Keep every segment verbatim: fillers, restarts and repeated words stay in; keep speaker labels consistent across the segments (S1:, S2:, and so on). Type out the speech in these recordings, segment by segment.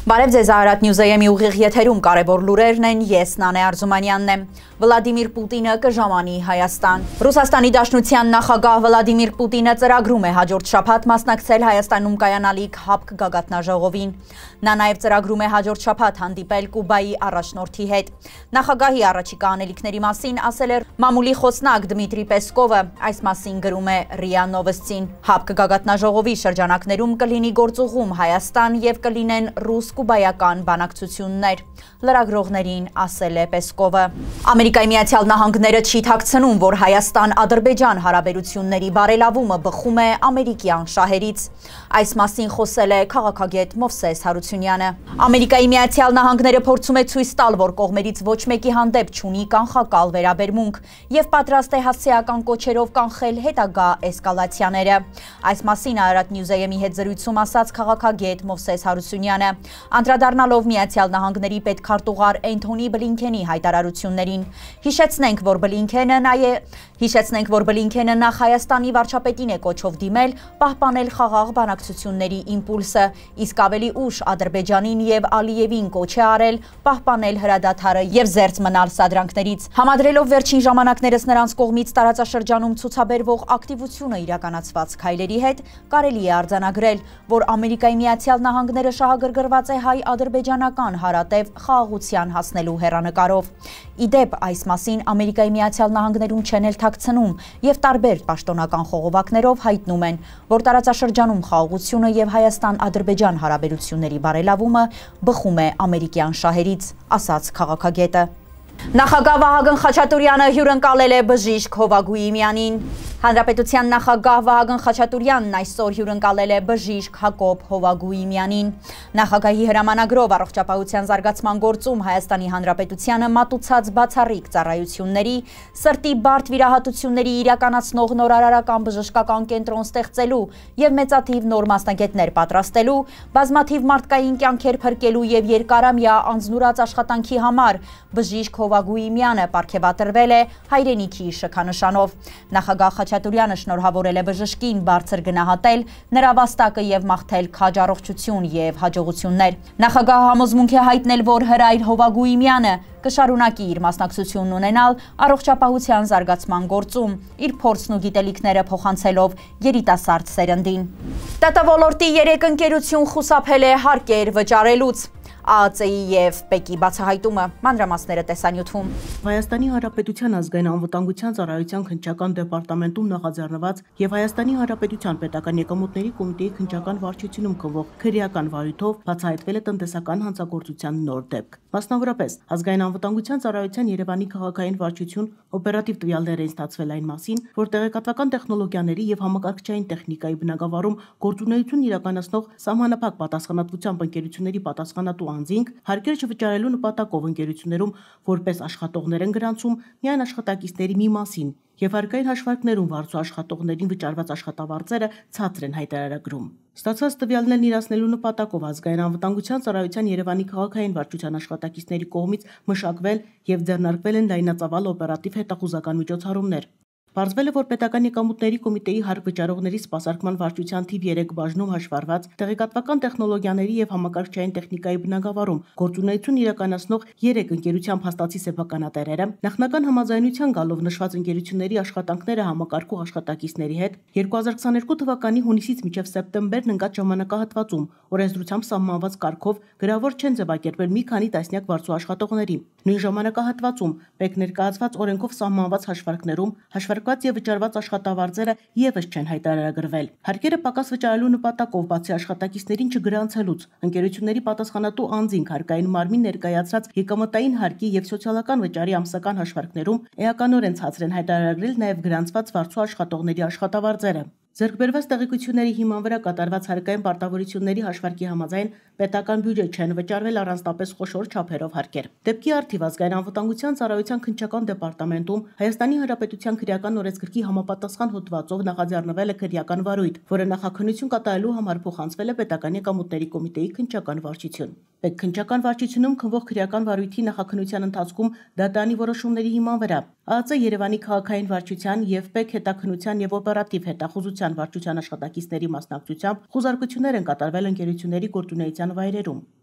S1: Բարև ձեզ Արարատ Նյուզեյեմի ուղիղ եթերում կարևոր լուրերն են, ես Նանե Արզումանյանն եմ։ Վլադիմիր Պուտինը կժամանի Հայաստան։ Ռուսաստանի Դաշնության նախագահ Վլադիմիր Պուտինը ծրագրում է հաջորդ շաբաթ մասնակցել Հայաստանում կայանալիք ՀԱՊԿ գագաթնաժողովին։ Նա նաև ծրագրում է հաջորդ շաբաթ հանդիպել Կուբայի առաջնորդի հետ։ Նախագահի առաջիկա անելիքների մասին ասել է մամուլի խոսնակ Դմիտրի Պեսկովը, այս մասին գրում է ՌԻԱ Նովոստին։ ՀԱՊԿ գագաթնաժողովի շրջանակներում կլինի գործուղում Հայաստան եւ կլինեն ռուս-կուբայական բանակցություններ, լրագրողներին ասել է Պեսկովը։ Ամերիկայի Միացյալ Նահանգները չի թաքցնում, որ Հայաստան-Ադրբեջան հարաբերությունների բարելավումը բխում է ամերիկյան շահերից։ Այս մասին խոսել է քաղաքագետ Մովսես Հարությունյանը։ Ամերիկայի Միացյալ Նահանգները փորձում է ցույց տալ, որ կողմերից ոչ մեկի հանդեպ չունի կանխակալ վերաբերմունք եւ պատրաստ է հասցեական կոչերով կանխել հետագա էսկալացիաները։ Այս մասին Արարատ Նյուզեյեմի հետ զրույցում ասաց քաղաքագետ Մովսես Հարությունյանը, անդրադառնալով Միացյալ Նահանգների պետքարտուղար Էնթոնի Բլինքենի հայտարարություններին։ Հիշեցնենք, որ Բլինքենը նաև Հիշեցնենք, որ Բլինքենը նախ Հայաստանի վարչապետին է կոչով դիմել պահպանել խաղաղ բանակցությունների իմպուլսը, իսկ ավելի ուշ Ադրբեջանին եւ Ալիևին կոչ է արել պահպանել հրադադարը եւ զերծ մնալ սադրանքներից։ Համադրելով վերջին ժամանակներս նրանց կողմից տարածաշրջանում ցուցաբերվող ակտիվությունը իրականացված քայլերի հետ, կարելի է արձանագրել, որ Ամերիկայի Միացյալ Նահանգները շահագրգռված է հայ-ադրբեջանական հարատև խաղաղության հասնելու հեռանկարով։ Իդեպ այս մասին Ամերիկայի Միացյալ Նահանգներում չեն էլ թաքցնում եւ տարբեր պաշտոնական խողովակներով հայտնում են, որ տարածաշրջանում խաղաղությունը եւ Հայաստան-Ադրբեջան հարաբերությունների բարելավումը բխում է ամերիկյան շահերից, ասաց քաղաքագետը։ Նախագահ Վահագն Խաչատուրյանը հյուրընկալել է բժիշկ Հովագուիմյանին։ Հանրապետության նախագահ Վահագն Խաչատուրյանն այսօր հյուրընկալել է բժիշկ Հակոբ Հովագուիմյանին։ Նախագահի հրամանագրով առողջապահության զարգացման գործում Հայաստանի Հանրապետությանը մատուցած բացառիկ ծառայությունների, սրտի բարդ վիրահատությունների իրականացնող նորարարական բժշկական կենտրոն ստեղծելու եւ մեծաթիվ նոր մասնագետներ պատրաստելու, բազմաթիվ մարդկային կյանքեր փրկելու եւ երկարամյա անձնուրաց աշխատանքի համար բժիշկ Հովագուիմյանը պարգևատրվել է հայրենիքի շքանշանով։ Նախագահ Խաչատուրյանը շնորհավորել է բժշկին բարձր գնահատել նրա վաստակը եւ մաղթել քաջ առողջություն եւ հաջողություններ։ Նախագահը համոզմունք է հայտնել, որ Հրայր Հովագուիմյանը կշարունակի իր մասնակցությունն ունենալ առողջապահության զարգացման գործում, իր փորձն ու գիտելիքները փոխանցելով երիտասարդ սերնդին։ ՏՏ ոլորտի երեք ընկերություն խուսափել է հարկեր վճարելուց։ ԱԱՑ-ի եւ ՊԵԿ-ի բացահայտումը, մանրամասները տեսանյութում։
S2: Հայաստանի Հանրապետության ազգային անվտանգության ծառայության քննչական դեպարտամենտում նախաձեռնված եւ Հայաստանի Հանրապետության պետական եկամուտների կոմիտեի քննչական վարչությունում կնվող քրեական վարույթով բացահայտվել է տնտեսական հանցագործության նոր դեպք։ Մասնավորապես, ազգային անվտանգության ծառայության Երևանի քաղաքային վարչություն օպերատիվ տվյալներ են ստացվել այն մասին, որ տեղեկատվական տեխնոլոգիաների եւ համակարգչային տեխնիկայի բնագավառում գործունեություն իրականացնող սահմանափակ պատասխանատվությամբ ընկերությունների պատասխանատու անձինք հարկեր չվճարելու նպատակով ընկերություններում որպես աշխատողներ են գրանցում միայն աշխատակիցների մի մասին եւ հարկային հաշվարկներում վարձու աշխատողներին վճարված աշխատավարձերը ցածր են հայտարարագրում։ Ստացված տվյալներն իրացնելու նպատակով ազգային անվտանգության ծառայության Երևանի քաղաքային վարչության աշխատակիցների կողմից մշակվել եւ ձեռնարկվել են լայնածավալ օպերատիվ հետախուզական միջոցառումներ։ Պարզվել է, որ պետական եկամուտների կոմիտեի հարկ վճարողների սպասարկման վարչության թիվ երեք բաժնում հաշվառված տեղեկատվական տեխնոլոգիաների եւ համակարգչային տեխնիկայի բնագավառում գործունեություն իրականացնող երեք ընկերության փաստացի սեփականատերերը նախնական համաձայնության գալով նշված ընկերությունների աշխատանքները համակարգող աշխատակիցների հետ երկու հազար քսաներկու թվականի հունիսից մինչև սեպտեմբերն ընկած ժամանակահատվածում օրենսդրությամբ սահմանված կարգով գրավոր չեն ձևակերպել մի քանի տասնյակ վարձու աշխատողների։ Նույն ժամանակահատվածում ՊԵԿ ներկայացված օրենքով սահմանված հաշվարկներում հաշվարկված եւ վճարված աշխատավարձերը եւս չեն հայտարարագրվել։ Հարկերը պակաս վճարելու նպատակով բացի աշխատակիցներին չգրանցելուց ընկերությունների պատասխանատու անձինք հարկային մարմին ներկայացրած եկամտային հարկի եւ սոցիալական վճարի ամսական հաշվարկներում էականորեն ցածր են հայտարարագրել նաեւ գրանցված վարձու աշխատողների աշխատավարձերը։ Ձեռքբերված տեղեկությունների հիման վրա կատարված հարկային պարտավորությունների հաշվարկի համաձայն պետական բյուջե չեն վճարվել առանձնապես խոշոր չափերով հարկեր։ Դեպքի առթիվ ազգային անվտանգության ծառայության քննչական դեպարտամենտում Հայաստանի Հանրապետության քրեական օրենսգրքի համապատասխան հոդվածով նախաձեռնվել է քրեական վարույթ, որը նախաքննություն կատարելու համար փոխանցվել է պետական եկամուտների կոմիտեի քննչական վարչություն։ ՊԵԿ քննչական վարչությունում քննվող քրեական վարույթի նախաքննության ընթացքում դատարանի որոշումների հիման վրա ԱԱՑ Երևանի քաղաքային վարչության եւ ՊԵԿ հետաքննության եւ օպերատիվ հետախուզության վարչության աշխատակիցների մասնակցությամբ խոզարկություններ են կատարվել ընկերությունների գործունեության վայրերում։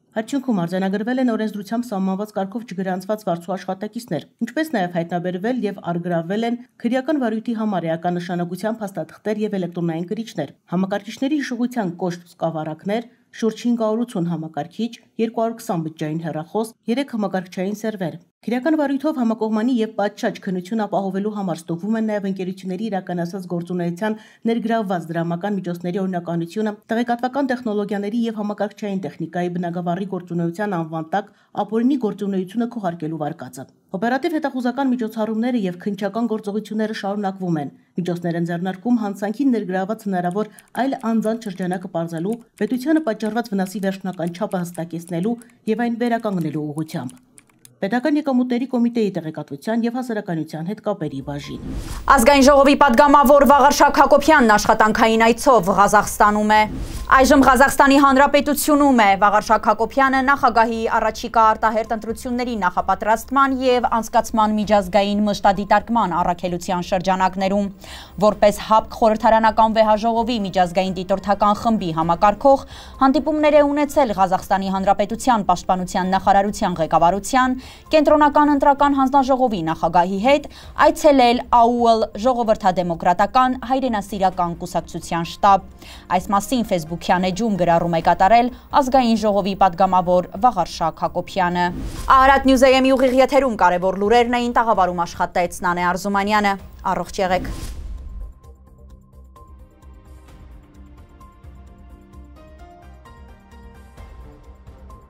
S2: Արդյունքում արձանագրվել են օրենսդրությամբ սահմանված կարգով չգրանցված վարձու աշխատակիցներ, ինչպես նաև հայտնաբերվել եւ առգրավվել են քրեական վարույթի համար էական նշանակության փաստաթղթեր եւ էլեկտրոնային գրիչներ, համակարգիչների հիշողության կոշտ սկավառակներ, շուրջ հինգ հարյուր ութ համակարգիչ, երկու հարյուր քսան բջջային հեռախոս, երեք համակարգչային սերվեր։ Քրեական վարույթով համակողմանի եւ պատշաճ քննություն ապահովելու համար ստուգվում են նաև ընկերությունների իրականացած գործունեության ներգրավված դրամական միջոցների օրինականությունը, տեղեկատվական տեխնոլոգիաների եւ համակարգչային տեխնիկայի բնագավառի գործունեության անվան տակ ապօրինի գործունեությունը քողարկելու վարկածը։ Օպերատիվ հետախուզական միջոցառումները եւ քննչական գործողությունները շարունակվում են։ Միջոցներ են ձեռնարկում հանցանքին ներգրավված հնարավոր այլ անձանց շրջանակը պարզելու, պետությանը պատճառված վնասի վերջնական չափը հստակեցնելու եւ այն վերականգնելու ուղղությամբ։ Պետական եկամուտների կոմիտեի տեղեկատվության եւ հասարակայնության հետ կապերի բաժին։
S1: Ազգային ժողովի падգամավոր Վաղարշակ Հակոբյանն աշխատանքային այցով Ղազախստանում է։ Այժմ Ղազախստանի Հանրապետությունում է Վաղարշակ Հակոբյանը նախագահի առաջիկա արտահերթ ընտրությունների նախապատրաստման եւ անցկացման միջազգային մշտադիտարկման առաքելության շրջանակներում, որպես ՀԱՊԿ խորհրդարանական վեհաժողովի միջազգային դիտորդական խմբի համակարգող, հանդիպումներ է ունեցել Ղազախստանի Հանրապետության պաշտպանության նախարարության ղեկավարության, Կենտրոնական ընտրական հանձնաժողովի նախագահի հետ, այցելել ԱՈՒԼ ժողովրդադեմոկրատական հայրենասիրական կուսակցության շտաբ։ Այս մասին Facebook-յան էջում գրառում է կատարել ազգային ժողովի падգամավոր Վաղարշակ Հակոբյանը։ Արարատ News-ի ուղիղ եթերում կարևոր լուրերն էին, տաղավարում աշխատեց Նանե Արզումանյանը։ Առողջ եղեք։